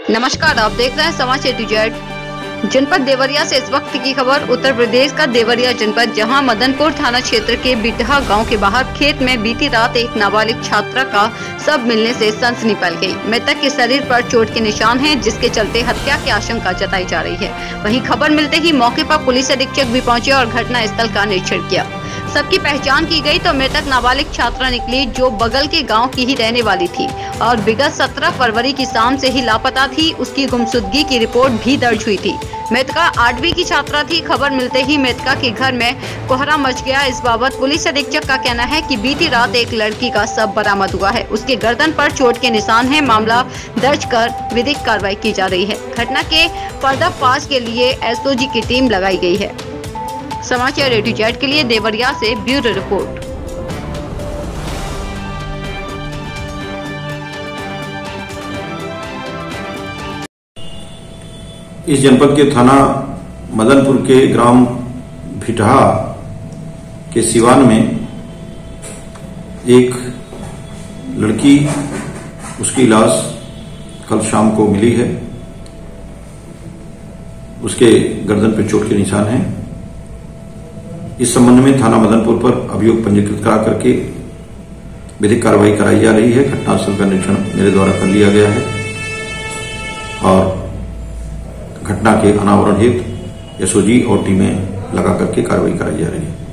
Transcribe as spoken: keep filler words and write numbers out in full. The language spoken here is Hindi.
नमस्कार, आप देख रहे हैं समाचार टू जेड। जनपद देवरिया से इस वक्त की खबर। उत्तर प्रदेश का देवरिया जनपद, जहां मदनपुर थाना क्षेत्र के बिटहा गांव के बाहर खेत में बीती रात एक नाबालिग छात्रा का शव मिलने से सनसनी फैल गई। मृतक के शरीर पर चोट के निशान हैं, जिसके चलते हत्या की आशंका जताई जा रही है। वहीं खबर मिलते ही मौके पर पुलिस अधीक्षक भी पहुंचे और घटना स्थल का निरीक्षण किया। सबकी पहचान की गई तो मृतक नाबालिग छात्रा निकली, जो बगल के गांव की ही रहने वाली थी और विगत सत्रह फरवरी की शाम से ही लापता थी। उसकी गुमशुदगी की रिपोर्ट भी दर्ज हुई थी। मृतका आठवीं की छात्रा थी। खबर मिलते ही मृतका के घर में कोहरा मच गया। इस बाबत पुलिस अधीक्षक का कहना है कि बीती रात एक लड़की का शव बरामद हुआ है। उसके गर्दन पर चोट के निशान हैं। मामला दर्ज कर विधिक कार्रवाई की जा रही है। घटना के पर्दाफाश के लिए एसओजी की टीम लगाई गई है। समाचार ए टू जेड के लिए देवरिया से ब्यूरो रिपोर्ट। इस जनपद के थाना मदनपुर के ग्राम भिटहा के सिवान में एक लड़की, उसकी लाश कल शाम को मिली है। उसके गर्दन पर चोट के निशान हैं। इस संबंध में थाना मदनपुर पर अभियोग पंजीकृत करा करके विधिक कार्रवाई कराई जा रही है। घटनास्थल का निरीक्षण मेरे द्वारा कर लिया गया है और घटना के अनावरण हेतु एसओजी और टीमें लगा करके कार्रवाई कराई जा रही है।